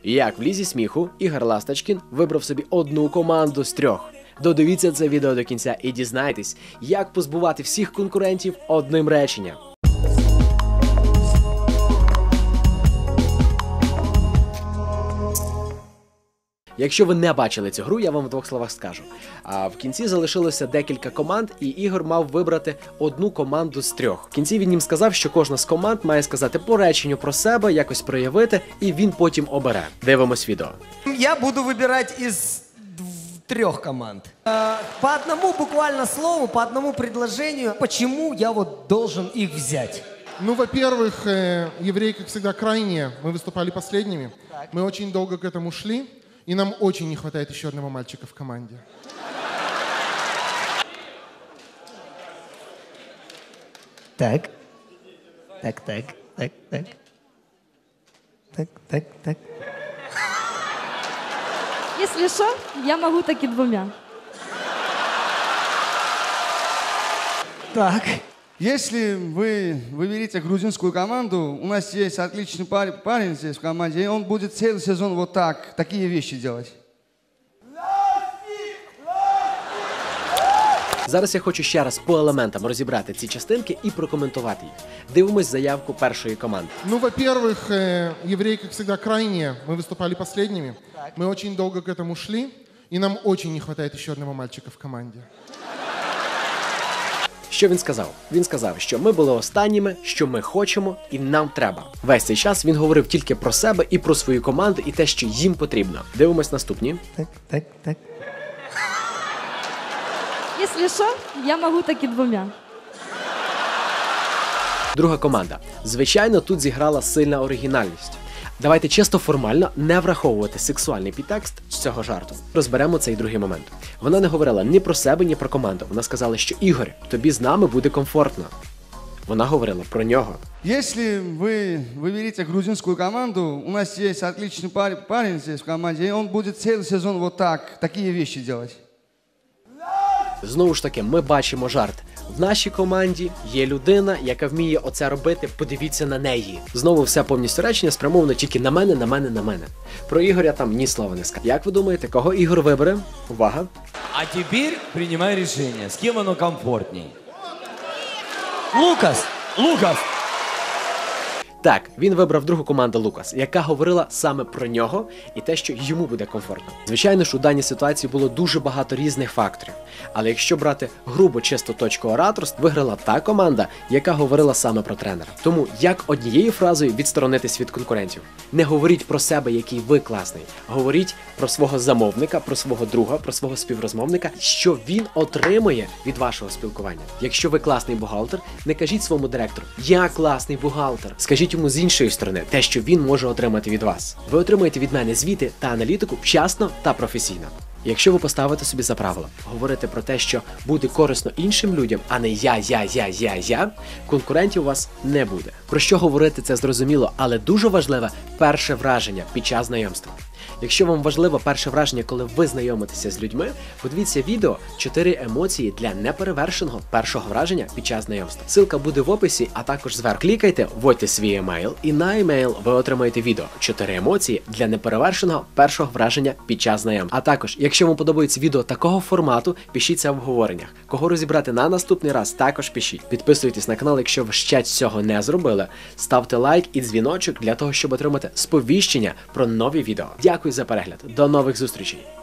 Як в лізі сміху Ігор Ласточкін вибрав собі одну команду з 3. Додивіться це відео до кінця і дізнайтесь, як позбувати всіх конкурентів одним реченням. Якщо ви не бачили цю гру, я вам в 2 словах скажу. А в кінці залишилося декілька команд, і Ігор мав вибрати одну команду з 3. В кінці він їм сказав, що кожна з команд має сказати по реченню про себе, якось проявити, і він потім обере. Дивимось відео. Я буду выбирать из 3 команд. По одному буквально слову, по одному предложению, почему я вот должен их взять? Ну, во-первых, евреи, как всегда, крайние. Мы выступали последними. Так. Мы очень долго к этому шли. И нам очень не хватает еще одного мальчика в команде. Так. Если что, я могу таки 2. Так. Если вы выберете грузинскую команду, у нас есть отличный парень здесь в команде, и он будет целый сезон вот так, такие вещи делать. Зараз я хочу ще раз по елементам розібрати ці частинки і прокоментувати їх. Дивимось заявку першої команди. Ну, во-первых, евреи, как всегда, крайние. Мы выступали последними. Так. Мы очень долго к этому шли. И нам очень не хватает еще одного мальчика в команде. Що він сказав? Він сказав, що ми були останніми, що ми хочемо і нам треба. Весь цей час він говорив тільки про себе і про свою команду, і те, що їм потрібно. Дивимось наступні. Так. Если что, я могу таки 2. Друга команда. Звичайно, тут зіграла сильна оригінальність. Давайте чисто формально не враховувати сексуальний підтекст з цього жарту. Розберемо цей другий момент. Вона не говорила ні про себе, ні про команду. Вона сказала, що Ігор, тобі з нами буде комфортно. Вона говорила про нього. Если вы выберете грузинскую команду, у нас есть отличный парень здесь в команде, и он будет целый сезон вот так, такие вещи делать. Знову ж таки, ми бачимо жарт. В нашій команді є людина, яка вміє оце робити, подивіться на неї. Знову все повністю речення спрямовано тільки на мене. Про Ігоря там ні слова не сказано. Як ви думаєте, кого Ігор вибере? Увага! А теперь принимай решение, с кем оно комфортней. Лукас! Так, він вибрав другу команду Лукас, яка говорила саме про нього і те, що йому буде комфортно. Звичайно ж, у даній ситуації було дуже багато різних факторів. Але якщо брати грубо чисто точку ораторства, виграла та команда, яка говорила саме про тренера. Тому як однією фразою відсторонитись від конкурентів? Не говоріть про себе, який ви класний. Говоріть про свого замовника, про свого друга, про свого співрозмовника, що він отримує від вашого спілкування. Якщо ви класний бухгалтер, не кажіть своєму директору «Я класний бухгалтер». Скажіть йому з іншої сторони те, що він може отримати від вас. Ви отримаєте від мене звіти та аналітику вчасно та професійно. Якщо ви поставите собі за правило говорити про те, що буде корисно іншим людям, а не я, конкурентів у вас не буде. Про що говорити, це зрозуміло, але дуже важливе перше враження під час знайомства. Якщо вам важливо перше враження, коли ви знайомитеся з людьми, подивіться відео «4 емоції для неперевершеного першого враження під час знайомства». Ссылка буде в описі, а також зверху. Клікайте, вводьте свій емейл, і на емейл ви отримаєте відео «4 емоції для неперевершеного першого враження під час знайомства». А також, якщо вам подобається відео такого формату, пишіть це в обговореннях. Кого розібрати на наступний раз, також пишіть. Підписуйтесь на канал, якщо ви ще цього не зробили. Ставте лайк і дзвіночок для того, щоб отримати сповіщення про нові відео. Дякую за перегляд. До нових зустрічей!